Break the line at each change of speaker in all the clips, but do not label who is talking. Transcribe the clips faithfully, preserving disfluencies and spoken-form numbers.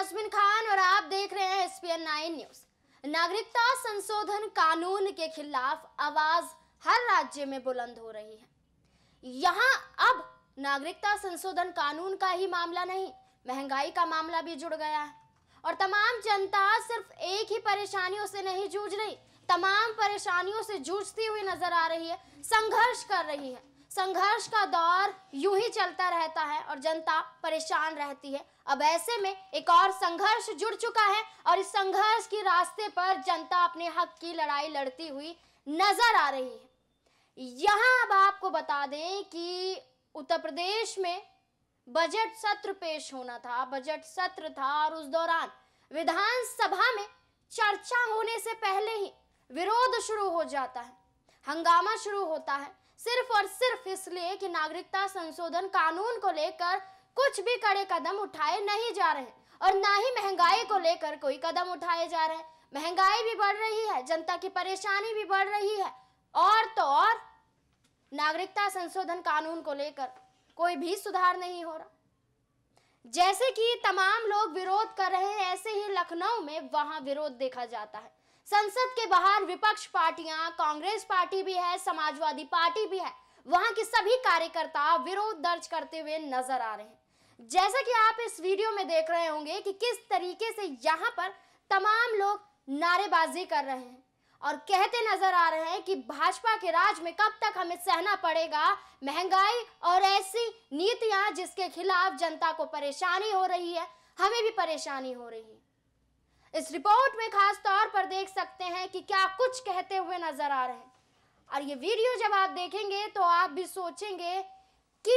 यास्मीन खान और आप देख रहे हैं S P N nine news. नागरिकता संशोधन कानून के खिलाफ आवाज हर राज्य में बुलंद हो रही है। यहाँ अब नागरिकता संशोधन कानून का ही मामला नहीं, महंगाई का मामला भी जुड़ गया है और तमाम जनता सिर्फ एक ही परेशानियों से नहीं जूझ रही, तमाम परेशानियों से जूझती हुई नजर आ रही है, संघर्ष कर रही है। संघर्ष का दौर यूं ही चलता रहता है और जनता परेशान रहती है। अब ऐसे में एक और संघर्ष जुड़ चुका है और इस संघर्ष के रास्ते पर जनता अपने हक की लड़ाई लड़ती हुई नजर आ रही है। यहाँ अब आपको बता दें कि उत्तर प्रदेश में बजट सत्र पेश होना था, बजट सत्र था और उस दौरान विधानसभा में चर्चा होने से पहले ही विरोध शुरू हो जाता है, हंगामा शुरू होता है, सिर्फ और सिर्फ इसलिए कि नागरिकता संशोधन कानून को लेकर कुछ भी कड़े कदम उठाए नहीं जा रहे और ना ही महंगाई को लेकर कोई कदम उठाए जा रहे हैं। महंगाई भी बढ़ रही है, जनता की परेशानी भी बढ़ रही है और तो और नागरिकता संशोधन कानून को लेकर कोई भी सुधार नहीं हो रहा। जैसे कि तमाम लोग विरोध कर रहे हैं, ऐसे ही लखनऊ में वहां विरोध देखा जाता है। संसद के बाहर विपक्ष पार्टियां, कांग्रेस पार्टी भी है, समाजवादी पार्टी भी है, वहां के सभी कार्यकर्ता विरोध दर्ज करते हुए नजर आ रहे हैं। जैसा कि आप इस वीडियो में देख रहे होंगे कि किस तरीके से यहाँ पर तमाम लोग नारेबाजी कर रहे हैं और कहते नजर आ रहे हैं कि भाजपा के राज में कब तक हमें सहना पड़ेगा महंगाई और ऐसी नीतियां जिसके खिलाफ जनता को परेशानी हो रही है, हमें भी परेशानी हो रही है। इस रिपोर्ट में खास तौर पर देख सकते हैं कि क्या कुछ कहते हुए नजर आ रहे हैं और ये वीडियो जब आप देखेंगे तो आप भी सोचेंगे कि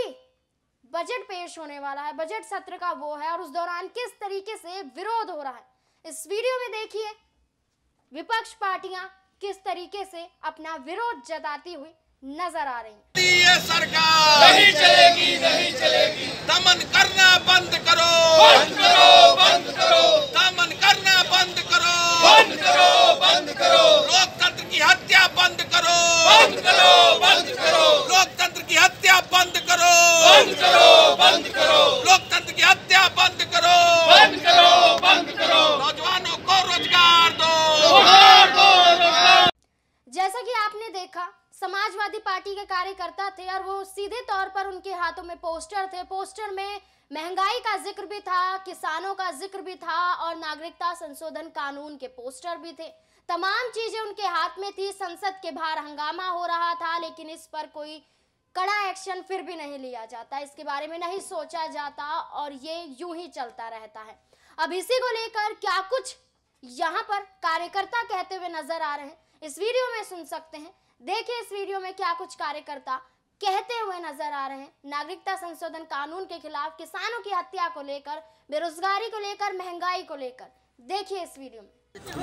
बजट पेश होने वाला है, बजट सत्र का वो है और उस दौरान किस तरीके से विरोध हो रहा है। इस वीडियो में देखिए विपक्ष पार्टियां किस तरीके से अपना विरोध जताती हुई नजर आ रही हैं।
ये सरकार नहीं चलेगी, नहीं चलेगी। दमन करना बंद करो, बंद करो, बंद करो। दमन करना बंद करो, बंद करो, बंद करो। लोकतंत्र की हत्या बंद करो, बंद करो, बंद करो। लोकतंत्र की हत्या बंद करो, बंद करो, बंद करो। लोकतंत्र की हत्या बंद करो, बंद करो, बंद करो। नौजवानों को रोजगार दो, रोजगार दो, रोजगार।
जैसा कि आपने देखा समाजवादी पार्टी के कार्यकर्ता थे और वो सीधे तौर पर उनके हाथों में पोस्टर थे। पोस्टर में महंगाई का जिक्र भी था, किसानों का जिक्र भी था और नागरिकता संशोधन कानून के पोस्टर भी थे। तमाम चीजें उनके हाथ में थी। संसद के बाहर हंगामा हो रहा था लेकिन इस पर कोई कड़ा एक्शन फिर भी नहीं लिया जाता, इसके बारे में नहीं सोचा जाता और ये यूं ही चलता रहता है। अब इसी को लेकर क्या कुछ यहाँ पर कार्यकर्ता कहते हुए नजर आ रहे हैं, इस वीडियो में सुन सकते हैं। देखिए इस वीडियो में क्या कुछ कार्यकर्ता कहते हुए नजर आ रहे हैं नागरिकता संशोधन कानून के खिलाफ, किसानों की हत्या को लेकर, बेरोजगारी को लेकर, महंगाई को लेकर। देखिए इस वीडियो में।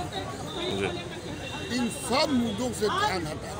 इन सब मुद्दों से ध्यान हटा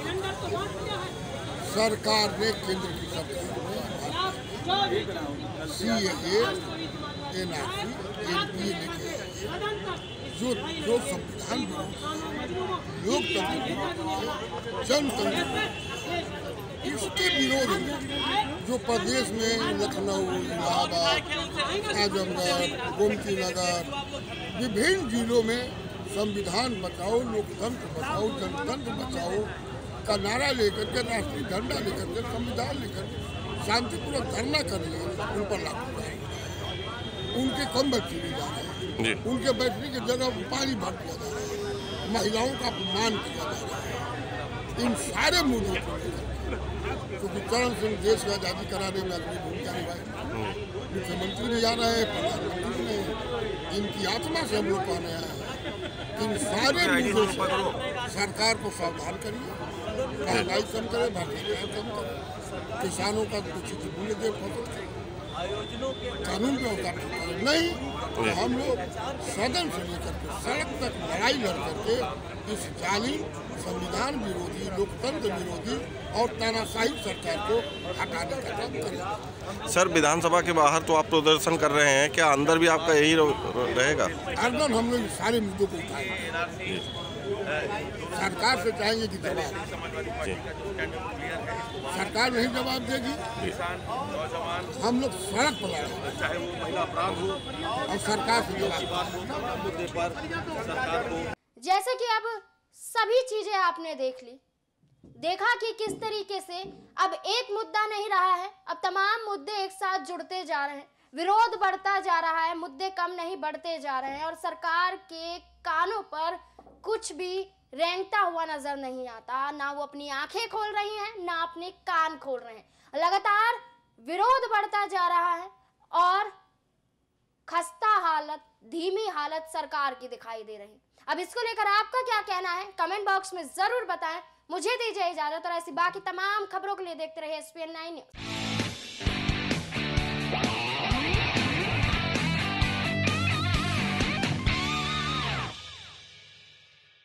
सरकार ने, केंद्र की सरकार ने C A, N R C, N P A लेके जो जो संविधान लोकतंत्र जनतंत्र इसके विरोध में जो प्रदेश में लखनऊ, इलाहाबाद, आजमगढ़, गोमती नगर, विभिन्न जिलों में संविधान बचाओ, लोकतंत्र बचाओ, जनतंत्र बचाओ का नारा लेकर के, राष्ट्रीय झंडा लेकर के, संविधान लेकर शांतिपूर्वक धरना करेंगे, उन पर लागू करेंगे। उनके कंबल चुने जा रहे हैं, उनके बैठने की जगह पानी भर दिया जा रहा है, महिलाओं का अपमान किया जा रहा है। इन सारे मुद्दों को क्योंकि चरण सिंह देश की आज़ादी कराने में अपनी भूमिका निभाई, मुख्यमंत्री ने जा रहे हैं, प्रधानमंत्री ने, इनकी आत्मा से हम लोग कहने आए हैं। इन सारे मुद्दों से सरकार को सावधान करिए, महंगाई कम करे, भ्रष्टाचार कम करे, किसानों का उचित मूल्य दे, फसल कानून व्यवस्था नहीं तो हम लोग सदन से लेकर के सड़क तक लड़ाई लड़ करके इस जालिम संविधान विरोधी, लोकतंत्र विरोधी और तानाशाही सरकार को हटाने का काम करेंगे।
सर विधानसभा के बाहर तो आप प्रदर्शन कर रहे हैं, क्या अंदर भी आपका यही रहेगा?
अंदर हम लोग सारे मुद्दों को उठाएंगे। सरकार से चाहेंगे कि जवाब, सरकार नहीं जवाब देगी, हम लोग सड़क पर लड़ेंगे, चाहे वो महिला अपराध हो और सरकार से जवाब मुद्दे पर
सरकार को। जैसे कि अब सभी चीजें आपने देख ली, देखा कि किस तरीके से अब एक मुद्दा नहीं रहा है, अब तमाम मुद्दे एक साथ जुड़ते जा रहे हैं, विरोध बढ़ता जा रहा है, मुद्दे कम नहीं बढ़ते जा रहे हैं और सरकार के कानों पर कुछ भी रेंगता हुआ नजर नहीं आता। ना वो अपनी आंखें खोल रही हैं, ना अपने कान खोल रहे हैं। लगातार विरोध बढ़ता जा रहा है और खस्ता हालत, धीमी हालत सरकार की दिखाई दे रही। अब इसको लेकर आपका क्या कहना है, कमेंट बॉक्स में जरूर बताएं। मुझे दीजिए इजाजत और ऐसी बाकी तमाम खबरों के लिए देखते रहिए S P N nine news.